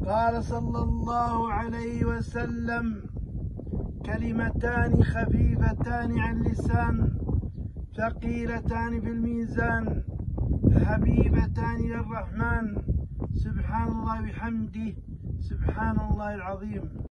قال صلى الله عليه وسلم: كلمتان خفيفتان عن اللسان ثقيلتان في الميزان حبيبتان إلى الرحمن، سبحان الله وبحمده، سبحان الله العظيم.